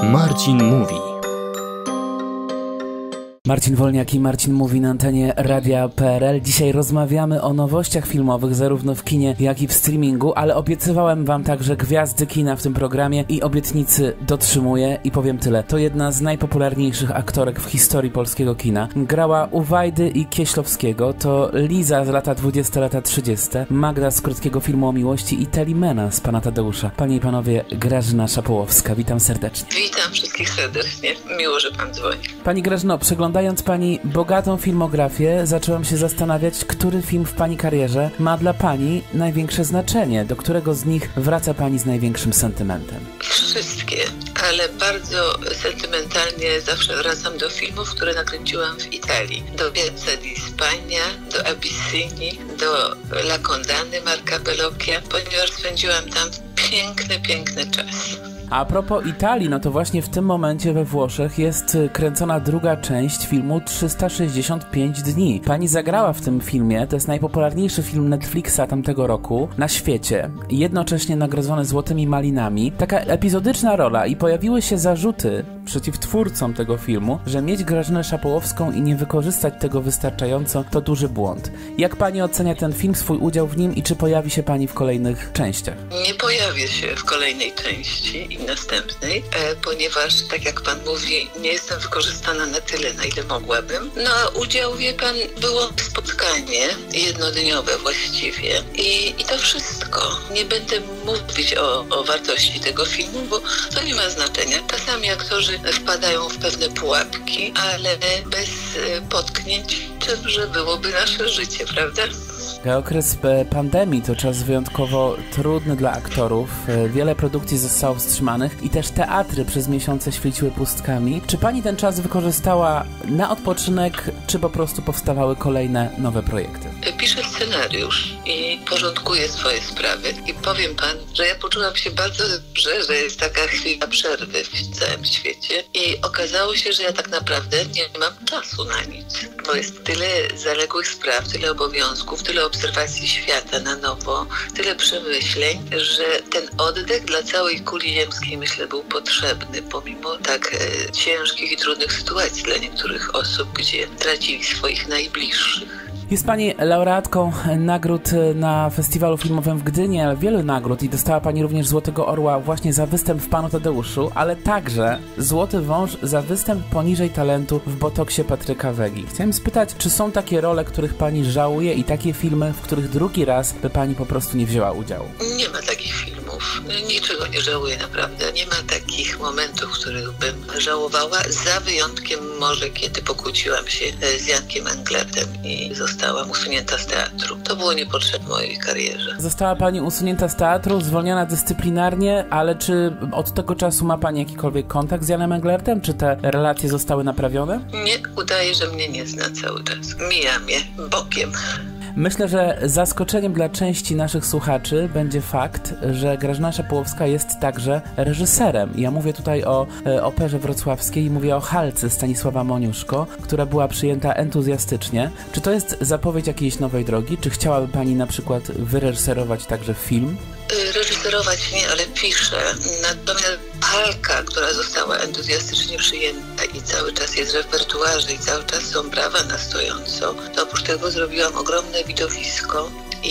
Marcin mówi. Marcin Wolniak i Marcin mówi na antenie Radia.pl. Dzisiaj rozmawiamy o nowościach filmowych zarówno w kinie, jak i w streamingu, ale obiecywałem wam także gwiazdy kina w tym programie i obietnicy dotrzymuję i powiem tyle. To jedna z najpopularniejszych aktorek w historii polskiego kina. Grała u Wajdy i Kieślowskiego, to Liza z lata 20, lata 30, Magda z krótkiego filmu o miłości i Telimena z Pana Tadeusza. Panie i panowie, Grażyna Szapołowska, witam serdecznie. Witam wszystkich serdecznie, miło, że pan dzwoni. Pani Grażyno, przeglądając pani bogatą filmografię, zacząłem się zastanawiać, który film w pani karierze ma dla pani największe znaczenie, do którego z nich wraca pani z największym sentymentem. Wszystkie, ale bardzo sentymentalnie zawsze wracam do filmów, które nakręciłam w Italii. Do Piazza di Spagna, do Abyssini, do La Condane Marca Bellocchia, ponieważ spędziłam tam piękny czas. A propos Italii, no to właśnie w tym momencie we Włoszech jest kręcona druga część filmu 365 dni. Pani zagrała w tym filmie, to jest najpopularniejszy film Netflixa tamtego roku na świecie, jednocześnie nagrodzony Złotymi Malinami. Taka epizodyczna rola i pojawiły się zarzuty przeciw twórcom tego filmu, że mieć Grażynę Szapołowską i nie wykorzystać tego wystarczająco to duży błąd. Jak pani ocenia ten film, swój udział w nim i czy pojawi się pani w kolejnych częściach? Nie pojawię się w kolejnej części i następnej, ponieważ, tak jak pan mówi, nie jestem wykorzystana na tyle, na ile mogłabym. No a udział, wie pan, było spotkanie jednodniowe właściwie i to wszystko. Nie będę mówić o wartości tego filmu, bo to nie ma znaczenia. Czasami aktorzy wpadają w pewne pułapki, ale bez potknięć czymże byłoby nasze życie, prawda? Okres pandemii to czas wyjątkowo trudny dla aktorów. Wiele produkcji zostało wstrzymanych i też teatry przez miesiące świeciły pustkami. Czy pani ten czas wykorzystała na odpoczynek, czy po prostu powstawały kolejne nowe projekty? Piszę scenariusz i porządkuję swoje sprawy i powiem pan, że ja poczułam się bardzo dobrze, że jest taka chwila przerwy w całym świecie i okazało się, że ja tak naprawdę nie mam czasu na nic, bo jest tyle zaległych spraw, tyle obowiązków, tyle obserwacji świata na nowo, tyle przemyśleń, że ten oddech dla całej kuli ziemskiej, myślę, był potrzebny, pomimo tak ciężkich i trudnych sytuacji dla niektórych osób, gdzie tracili swoich najbliższych. Jest pani laureatką nagród na festiwalu filmowym w Gdyni, ale wielu nagród i dostała pani również Złotego Orła właśnie za występ w Panu Tadeuszu, ale także Złoty Wąż za występ poniżej talentu w Botoksie Patryka Wegi. Chciałem spytać, czy są takie role, których pani żałuje i takie filmy, w których drugi raz by pani po prostu nie wzięła udziału? Nie ma takich filmów. Niczego nie żałuję, naprawdę. Nie ma takich momentów, których bym żałowała, za wyjątkiem może, kiedy pokłóciłam się z Jankiem Englertem i zostałam usunięta z teatru. To było niepotrzebne w mojej karierze. Została pani usunięta z teatru, zwolniona dyscyplinarnie, ale czy od tego czasu ma pani jakikolwiek kontakt z Janem Englertem? Czy te relacje zostały naprawione? Nie, udaje, że mnie nie zna cały czas. Mija mnie bokiem. Myślę, że zaskoczeniem dla części naszych słuchaczy będzie fakt, że Grażyna Szapołowska jest także reżyserem. Ja mówię tutaj o Operze Wrocławskiej i mówię o Halce Stanisława Moniuszko, która była przyjęta entuzjastycznie. Czy to jest zapowiedź jakiejś nowej drogi? Czy chciałaby pani na przykład wyreżyserować także film? Reżyserować nie, ale piszę. Natomiast Halka, która została entuzjastycznie przyjęta i cały czas jest w repertuarze i cały czas są brawa na stojąco, to oprócz tego zrobiłam ogromne widowisko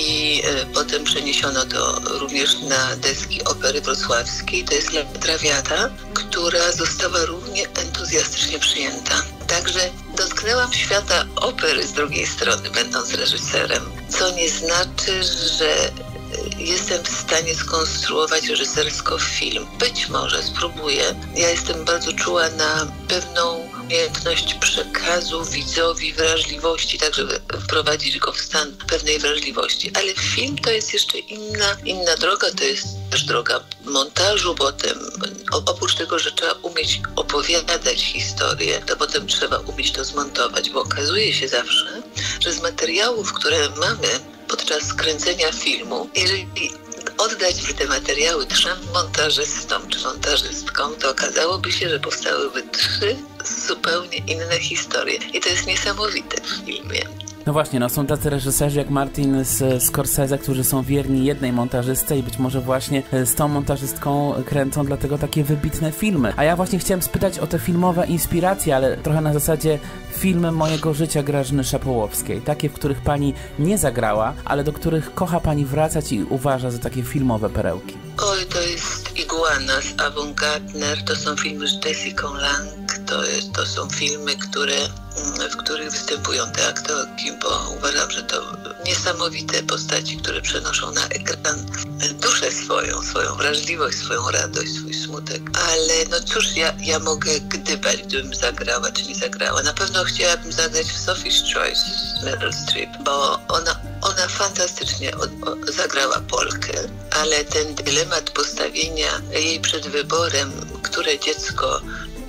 i potem przeniesiono to również na deski Opery Wrocławskiej. To jest La Traviata, która została równie entuzjastycznie przyjęta. Także dotknęłam świata opery z drugiej strony, będąc reżyserem, co nie znaczy, że jestem w stanie skonstruować reżysersko film. Być może spróbuję. Ja jestem bardzo czuła na pewną umiejętność przekazu widzowi wrażliwości, tak żeby wprowadzić go w stan pewnej wrażliwości. Ale film to jest jeszcze inna droga, to jest też droga montażu, potem oprócz tego, że trzeba umieć opowiadać historię, to potem trzeba umieć to zmontować, bo okazuje się zawsze, że z materiałów, które mamy podczas kręcenia filmu, jeżeli oddać te materiały 3 montażystom czy montażystkom, to okazałoby się, że powstałyby 3 zupełnie inne historie. I to jest niesamowite w filmie. No właśnie, no są tacy reżyserzy jak Martin Scorsese, którzy są wierni jednej montażystce i być może właśnie z tą montażystką kręcą dlatego takie wybitne filmy. A ja właśnie chciałem spytać o te filmowe inspiracje, ale trochę na zasadzie filmy mojego życia Grażyny Szapołowskiej. Takie, w których pani nie zagrała, ale do których kocha pani wracać i uważa za takie filmowe perełki. Oj, to jest Iguana z Avon Gardner, to są filmy z Jessicą Lange, to są filmy, w których występują te aktorki, bo uważam, że to niesamowite postaci, które przenoszą na ekran duszę swoją wrażliwość, swoją radość, swój smutek. Ale no cóż, ja mogę gdybać, gdybym zagrała czy nie zagrała. Na pewno chciałabym zagrać w Sophie's Choice z Meryl Streep, bo ona fantastycznie zagrała Polkę, ale ten dylemat postawienia jej przed wyborem, które dziecko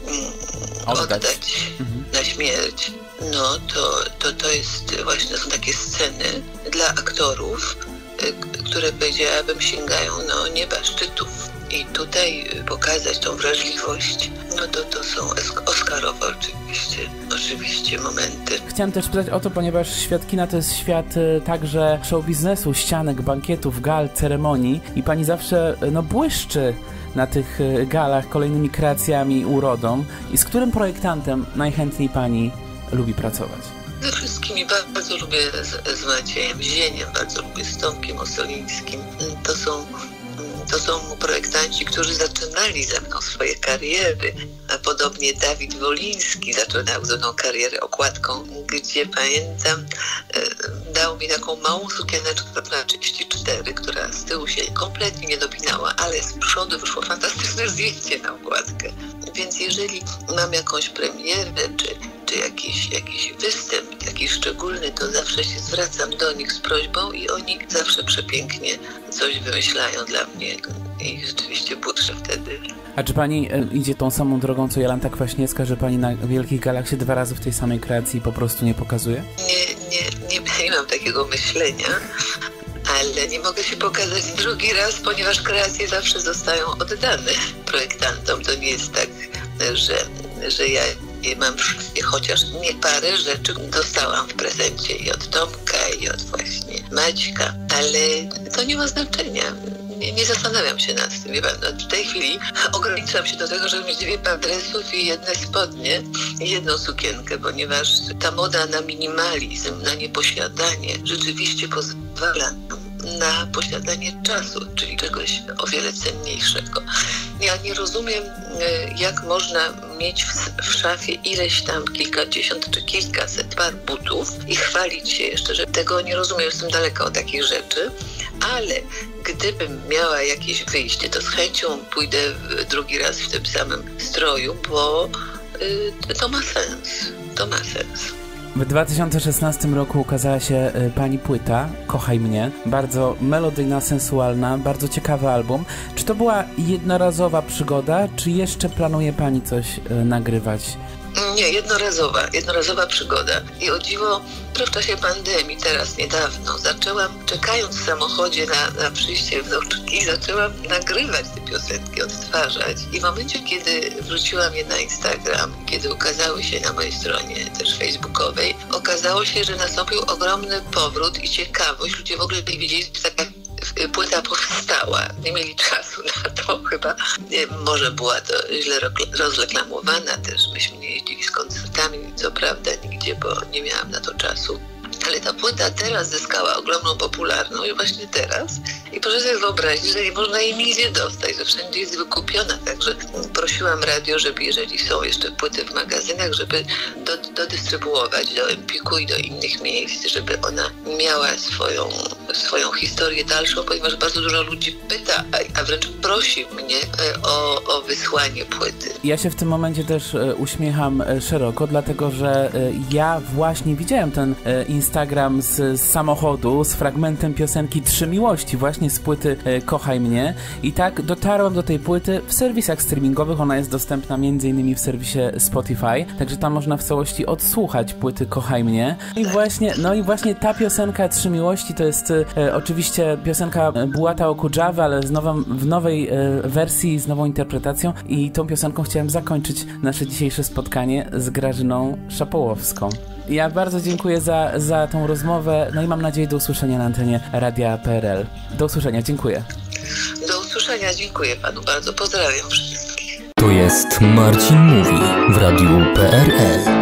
oddać na śmierć, no to jest właśnie, są takie sceny dla aktorów, które powiedziałabym sięgają nieba, szczytów. I tutaj pokazać tą wrażliwość, no to są oscarowe oczywiście momenty. Chciałem też pytać o to, ponieważ Świat kina to jest świat także show biznesu, ścianek, bankietów, gal, ceremonii i pani zawsze błyszczy na tych galach kolejnymi kreacjami, urodą. I z którym projektantem najchętniej pani lubi pracować? Ze wszystkimi bardzo lubię z Maciejem Zieniem, bardzo lubię z Tomkiem Osolińskim. To są projektanci, którzy zaczynali ze mną swoje kariery, a podobnie Dawid Woliński zaczynał ze mną karierę okładką, gdzie pamiętam, dał mi taką małą sukieneczkę na 34, która z tyłu się kompletnie nie dopinała, ale z przodu wyszło fantastyczne zdjęcie na okładkę. Więc jeżeli mam jakąś premierę, czy jakiś występ, jakiś szczególny, to zawsze się zwracam do nich z prośbą i oni zawsze przepięknie coś wymyślają dla mnie i rzeczywiście błyszczę wtedy. A czy pani idzie tą samą drogą co Jolanta Kwaśniewska, że pani na wielkich galach się 2 razy w tej samej kreacji po prostu nie pokazuje? Nie mam takiego myślenia, ale nie mogę się pokazać drugi raz, ponieważ kreacje zawsze zostają oddane projektantom. To nie jest tak, że ja mam wszystkie, chociaż nie parę rzeczy dostałam w prezencie i od Tomka, i od właśnie Maćka, ale to nie ma znaczenia. Nie zastanawiam się nad tym. W tej chwili ograniczam się do tego, żeby mieć 2 pary dresów i jedne spodnie i jedną sukienkę, ponieważ ta moda na minimalizm, na nieposiadanie rzeczywiście pozwala na posiadanie czasu, czyli czegoś o wiele cenniejszego. Ja nie rozumiem, jak można mieć w szafie ileś tam kilkadziesiąt czy kilkaset par butów i chwalić się jeszcze, że tego nie rozumiem, jestem daleka od takich rzeczy, ale gdybym miała jakieś wyjście, to z chęcią pójdę drugi raz w tym samym stroju, bo to ma sens. To ma sens. W 2016 roku ukazała się pani płyta Kochaj mnie, bardzo melodyjna, sensualna, bardzo ciekawy album. Czy to była jednorazowa przygoda, czy jeszcze planuje pani coś nagrywać? Nie, jednorazowa przygoda. I o dziwo, w czasie pandemii, teraz niedawno, czekając w samochodzie na przyjście wnuczki, zaczęłam nagrywać te piosenki, odtwarzać. I w momencie, kiedy wrzuciłam je na Instagram, kiedy ukazały się na mojej stronie też facebookowej, okazało się, że nastąpił ogromny powrót i ciekawość. Ludzie w ogóle nie wiedzieli, że taka płyta powstała. Nie mieli czasu na to chyba. Może była to źle rozreklamowana też. Myśmy nie jeździli z koncertami, co prawda nigdzie, bo nie miałam na to czasu. Ale ta płyta teraz zyskała ogromną popularność, właśnie teraz. I proszę sobie wyobrazić, że nie można jej nigdzie dostać, że wszędzie jest wykupiona. Także prosiłam radio, żeby jeżeli są jeszcze płyty w magazynach, żeby dodystrybuować do Empiku i do innych miejsc, żeby ona miała swoją historię dalszą, ponieważ bardzo dużo ludzi pyta, a wręcz prosi mnie o wysłanie płyty. Ja się w tym momencie też uśmiecham szeroko, dlatego że ja właśnie widziałem ten Instagram z samochodu z fragmentem piosenki 3 miłości, właśnie z płyty Kochaj mnie, i tak dotarłem do tej płyty w serwisach streamingowych. Ona jest dostępna m.in. w serwisie Spotify, także tam można w całości odsłuchać płyty Kochaj mnie. I właśnie ta piosenka 3 miłości to jest oczywiście piosenka Bułata Okudżawy, ale w nowej wersji, z nową interpretacją, i tą piosenką chciałem zakończyć nasze dzisiejsze spotkanie z Grażyną Szapołowską. Ja bardzo dziękuję za tą rozmowę, no i mam nadzieję do usłyszenia na antenie Radia PRL. Do usłyszenia, dziękuję. Do usłyszenia, dziękuję panu bardzo, pozdrawiam wszystkich. To jest Marcin Mówi w Radiu PRL.